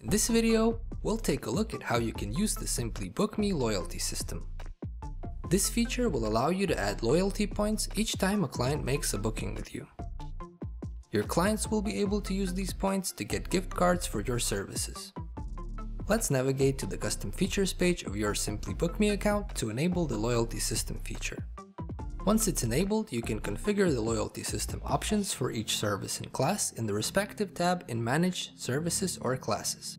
In this video, we'll take a look at how you can use the SimplyBook.me loyalty system. This feature will allow you to add loyalty points each time a client makes a booking with you. Your clients will be able to use these points to get gift cards for your services. Let's navigate to the custom features page of your SimplyBook.me account to enable the loyalty system feature. Once it's enabled, you can configure the loyalty system options for each service and class in the respective tab in Manage Services or Classes.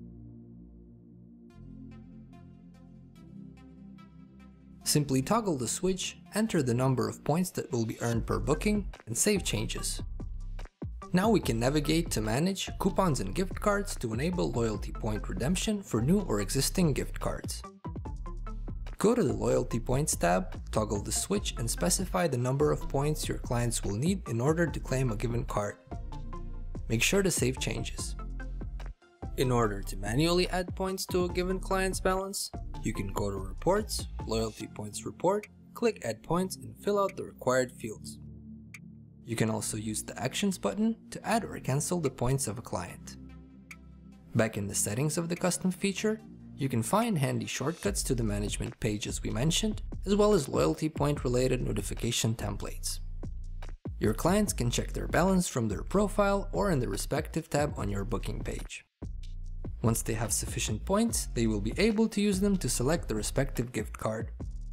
Simply toggle the switch, enter the number of points that will be earned per booking, and save changes. Now we can navigate to Manage Coupons and Gift Cards to enable loyalty point redemption for new or existing gift cards. Go to the Loyalty Points tab, toggle the switch, and specify the number of points your clients will need in order to claim a given card. Make sure to save changes. In order to manually add points to a given client's balance, you can go to Reports, Loyalty Points Report, click Add Points, and fill out the required fields. You can also use the Actions button to add or cancel the points of a client. Back in the settings of the custom feature, you can find handy shortcuts to the management page as we mentioned, as well as loyalty point related notification templates. Your clients can check their balance from their profile or in the respective tab on your booking page. Once they have sufficient points, they will be able to use them to select the respective gift card.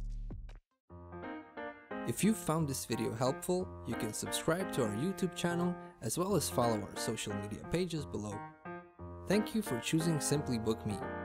If you've found this video helpful, you can subscribe to our YouTube channel as well as follow our social media pages below. Thank you for choosing SimplyBook.me.